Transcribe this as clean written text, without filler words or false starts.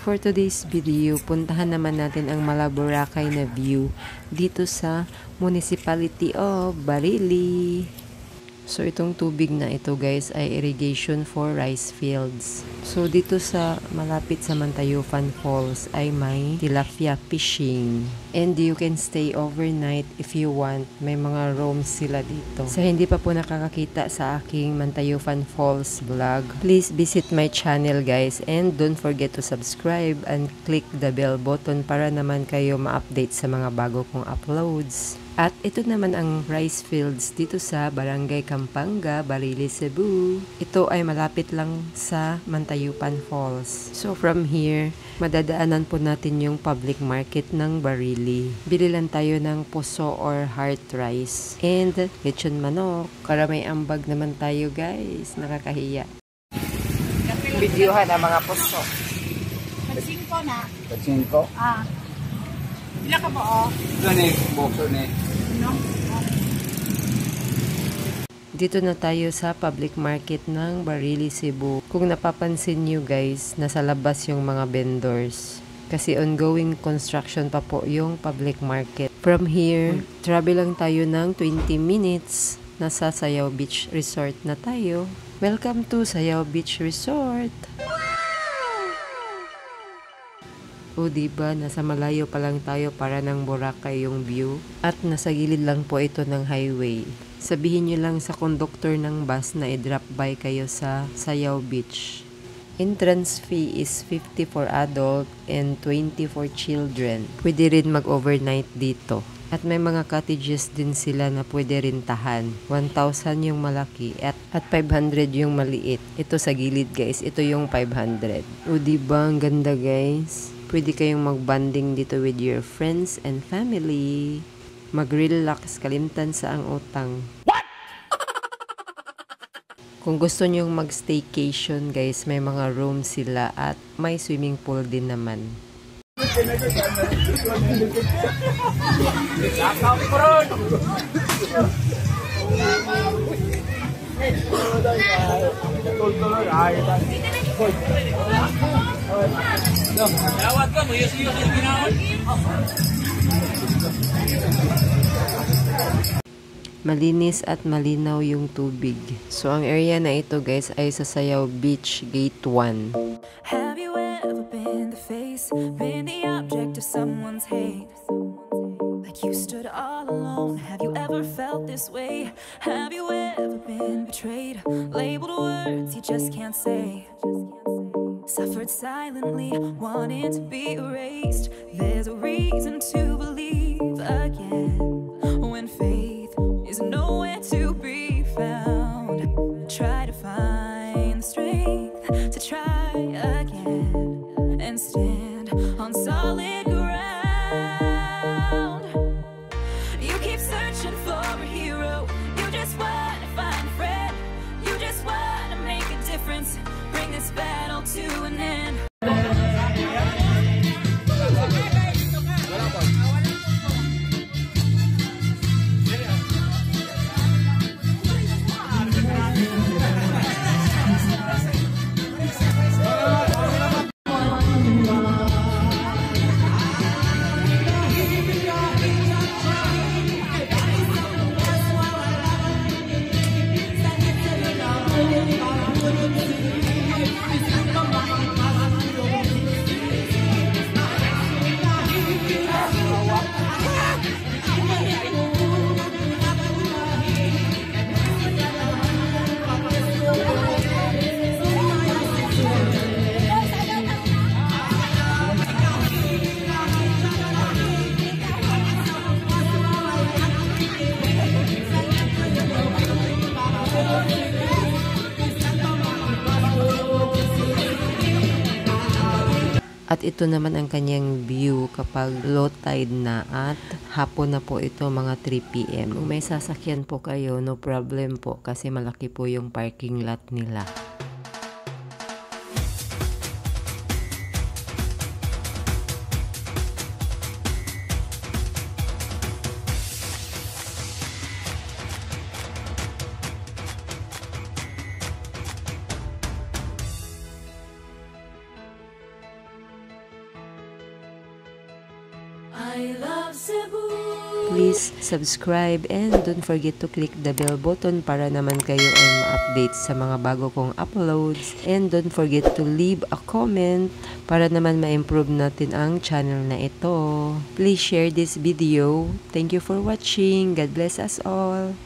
For today's video, puntahan naman natin ang Malaboracay na view dito sa Municipality of Barili. So itong tubig na ito guys ay irrigation for rice fields. So dito sa malapit sa Mantayupan Falls ay may tilapia fishing. And you can stay overnight if you want. May mga rooms sila dito. Sa hindi pa po nakakakita sa aking Mantayupan Falls vlog, please visit my channel guys. And don't forget to subscribe and click the bell button para naman kayo ma-update sa mga bago kong uploads. At ito naman ang rice fields dito sa Barangay Campanga, Barili, Cebu. Ito ay malapit lang sa Mantayupan Falls. So from here, madadaanan po natin yung public market ng Barili. Bili lang tayo ng puso or heart rice. And lechon manok. Karamay ambag naman tayo guys. Nakakahiya. Videohan ang mga puso. Pagsingko na. Pagsingko? Ah. Pila ka ba, oh? Gani, boso ni. No? Dito na tayo sa public market ng Barili, Cebu. Kung napapansin nyo guys, nasa labas yung mga vendors. Kasi ongoing construction pa po yung public market. From here, travel lang tayo ng 20 minutes. Nasa Sayaw Beach Resort na tayo. Welcome to Sayaw Beach Resort! O diba, nasa malayo pa lang tayo para ng Boracay yung view. At nasa gilid lang po ito ng highway. Sabihin nyo lang sa conductor ng bus na i-drop by kayo sa Sayaw Beach. Entrance fee is 50 for adult and 20 for children. Pwede rin mag-overnight dito. At may mga cottages din sila na pwede rin tahan. 1,000 yung malaki at 500 yung maliit. Ito sa gilid guys, ito yung 500. O diba, ang ganda guys. Pwede kayong mag-bonding dito with your friends and family. Mag-relax, kalimtan sa ang utang. What? Kung gusto nyong mag-staycation guys, may mga room sila at may swimming pool din naman. Malinis at malinaw yung tubig. So ang area na ito guys ay sa Sayaw Beach Gate 1. Have you ever been the face, been the object of someone's hate? Like you stood all alone. Have you ever felt this way? Have you ever been betrayed, labeled words you just can't say? Suffered silently, wanting to be erased. There's a reason to believe again when faith is nowhere to be found. Try to find the strength to try again and stand on solid ground. You keep searching for a hero. You just want to find a friend. You just want to make a difference. Bring this battle to an end. At ito naman ang kanyang view kapag low tide na at hapon na po ito mga 3 PM. Kung may sasakyan po kayo, no problem po kasi malaki po yung parking lot nila. I love Cebu. Please subscribe and don't forget to click the bell button para naman kayo ay ma-update sa mga bago kong uploads. And don't forget to leave a comment para naman ma-improve natin ang channel na ito. Please share this video. Thank you for watching. God bless us all.